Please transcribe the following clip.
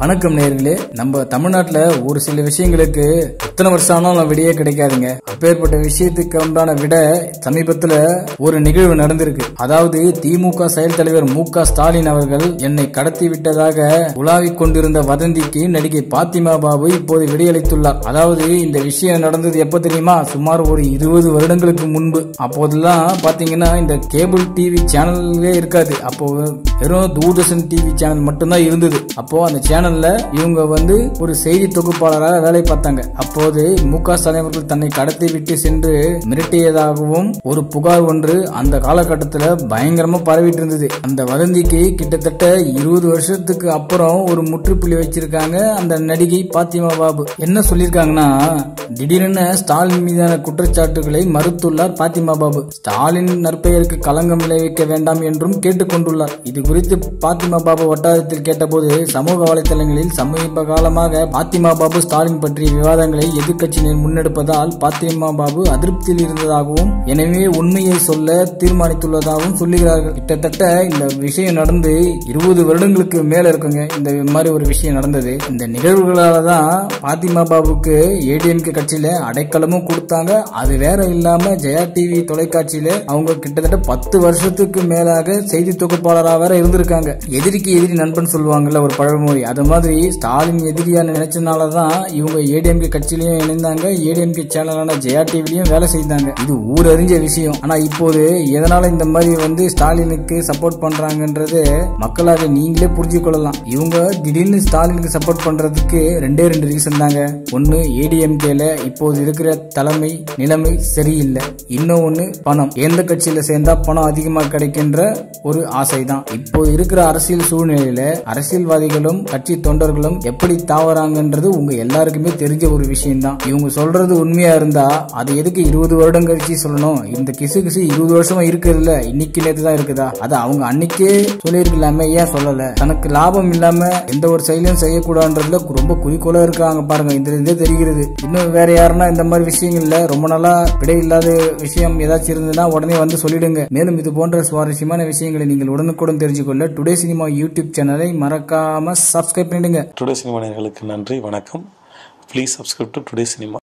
வணக்கம் நேயர்களே. நம்ம தமிழ்நாட்டுல ஒரு சில விஷயங்களுக்கு எத்தனை வருஷம் ஆனாலும் விடையே கிடைக்காதுங்க. அப்பேற்பட்ட விஷயத்துக்கு உண்டான விட சமீபத்துல ஒரு நிகழ்வு நடந்திருக்கு. அதாவது திமுக செயல் தலைவர் மு.க. ஸ்டாலின் அவர்கள் என்னை கடத்தி விட்டதாக உலாவிக் கொண்டிருந்த வதந்திக்கு நடிகை பாத்திமா பாபு இப்போது விடையளித்துள்ளார். அதாவது இந்த விஷயம் நடந்தது எப்ப தெரியுமா? சுமார் ஒரு 20 வருடங்களுக்கு முன்பு. அப்போதெல்லாம் பாத்தீங்கன்னா இந்த கேபிள் டிவி சேனல்லே இருக்காது. அப்போ வெறும் தூர்தர்ஷன் டிவி சேனல் மட்டும்தான் இருந்தது. அப்போ அந்த சேனல்ல இவங்க ஒரு செய்தி தொகுப்பாளராக வேலை பார்த்தாங்க. அப்போது மு.க. ஸ்டாலின் அவர்கள் தன்னை கடத்தி விட்டு சென்று மிரட்டியதாகவும் ஒரு புகார் ஒன்று அந்த காலகட்டத்தில் பயங்கரமா பரவிட்டு இருந்தது. அந்த வதந்திக்கு கிட்டத்தட்ட 20 வருஷத்துக்கு அப்புறம் ஒரு முற்றுப்புள்ளி வச்சிருக்காங்க அந்த நடிகை பாத்திமா பாபு. என்ன சொல்லிருக்காங்கன்னா, திடீரென ஸ்டாலின் மீதான குற்றச்சாட்டுகளை மறுத்துள்ளார் பாத்திமா பாபு. ஸ்டாலின் நற்பெயருக்கு களங்கம் விளைவிக்க வேண்டாம் என்றும் கேட்டுக்கொண்டுள்ளார். இது குறித்து பாத்திமா பாபு வட்டாரத்தில் கேட்டபோது சமூக வலைதளங்களில் சமீப காலமாக பாத்திமா பாபு ஸ்டாலின் பற்றிய விவாதங்களை எதிர்க்கட்சியினர் முன்னெடுப்பதால் பாத்திமா பாபு அதிருப்தியில் இருந்ததாகவும் எனவே உண்மையை சொல்ல தீர்மானித்துள்ளதாகவும் சொல்லுகிறார்கள். கிட்டத்தட்ட இந்த விஷயம் நடந்து 20 வருடங்களுக்கு மேல இருக்குங்க. இந்த மாதிரி ஒரு விஷயம் நடந்தது. இந்த நிகழ்வுகளால தான் பாத்திமா பாபுக்கு ஏடிஎம்கே கட்சியில அடைக்கலமும் கொடுத்தாங்க. அது வேற இல்லாம ஜெயா டிவி தொலைக்காட்சியில அவங்க கிட்டத்தட்ட 10 வருஷத்துக்கு மேலாக செய்தி தொகுப்பாளராக வேற இருந்திருக்காங்க. எதிரிக்கு எதிரி நண்பன் சொல்லுவாங்கல்ல ஒரு பழமொழி, அது மாதிரி ஸ்டாலின் எதிரியா நினைச்சனாலதான் இவங்க ஏடிஎம்கே கட்சியிலயும் இணைந்தாங்க. ஏடிஎம்கே சேனலான ஜெயா டிவிலையும் வேலை செய்தாங்க. இது ஊரறிஞ்ச விஷயம். ஆனா இப்போது எதனால இந்த மாதிரி ஸ்டாலினுக்கு சப்போர்ட் பண்றாங்கன்றது மக்களாக நீங்களே புரிஞ்சு கொள்ளலாம். இவங்க திடீர்னு ஸ்டாலினுக்கு சப்போர்ட் பண்றதுக்கு ரெண்டு ரீசன் தாங்க. ஒன்னு, ஏடிஎம்கேல இப்போது இருக்கிற தலைமை நிலைமை சரியில்லை. இன்னொன்னு, பணம். எந்த கட்சியில சேர்ந்தா பணம் அதிகமா கிடைக்கின்ற ஒரு ஆசைதான். இப்போ இருக்கிற அரசியல் சூழ்நிலையில அரசியல்வாதிகளும் கட்சி தொண்டர்களும் எப்படி தாவறாங்கன்றது உங்க எல்லாருக்குமே தெரிஞ்ச ஒரு விஷயம் தான். இவங்க சொல்றது உண்மையா இருந்தா அது எதுக்கு 20 வருடம் கழிச்சு சொல்லணும்? இந்த கிசு 20 வருஷமா இருக்குதுல்ல, இன்னைக்கு நேற்று தான் இருக்குதா? அது அவங்க அன்னைக்கே சொல்லிருக்கலாமே, ஏன் சொல்லல? தனக்கு லாபம் இல்லாம எந்த ஒரு செயலையும் செய்யக்கூடாதுன்றதுல ரொம்ப குறிக்கோளா இருக்காங்க பாருங்க. இதுல தெரிகிறது. இன்னும் வேற யாருன்னா இந்த மாதிரி விஷயங்கள்ல ரொம்ப நாளா விடை இல்லாத விஷயம் ஏதாச்சும் இருந்ததுன்னா உடனே சொல்லிடுங்க. மேலும் இது போன்ற சுவாரஸ்யமான விஷயங்களை நீங்கள் உடனுக்குடன் தெரிஞ்சுக்கொள்ள டுடே சினிமா யூடியூப் சேனலை மறக்காம சப்ஸ்கிரைப் பண்ணிடுங்க. டுடே சினிமா நேயர்களுக்கு நன்றி, வணக்கம். Please subscribe to Today cinema.